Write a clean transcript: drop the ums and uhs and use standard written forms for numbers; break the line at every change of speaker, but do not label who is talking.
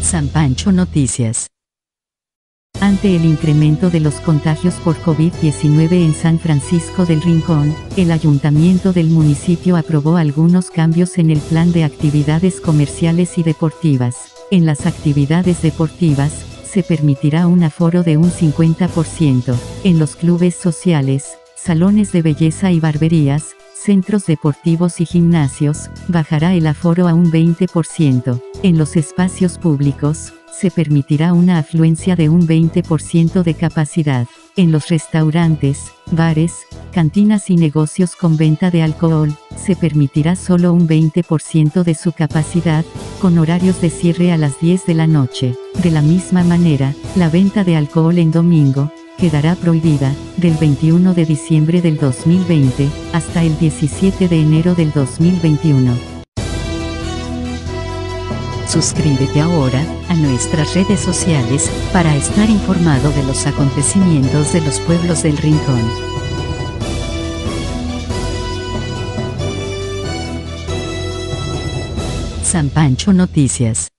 San Pancho Noticias. Ante el incremento de los contagios por COVID-19 en San Francisco del Rincón, el ayuntamiento del municipio aprobó algunos cambios en el plan de actividades comerciales y deportivas. En las actividades deportivas, se permitirá un aforo de un 50%. En los clubes sociales, salones de belleza y barberías, centros deportivos y gimnasios, bajará el aforo a un 20%. En los espacios públicos, se permitirá una afluencia de un 20% de capacidad. En los restaurantes, bares, cantinas y negocios con venta de alcohol, se permitirá solo un 20% de su capacidad, con horarios de cierre a las 10 de la noche. De la misma manera, la venta de alcohol en domingo quedará prohibida, del 21 de diciembre del 2020, hasta el 17 de enero del 2021. Suscríbete ahora a nuestras redes sociales para estar informado de los acontecimientos de los pueblos del Rincón. San Pancho Noticias.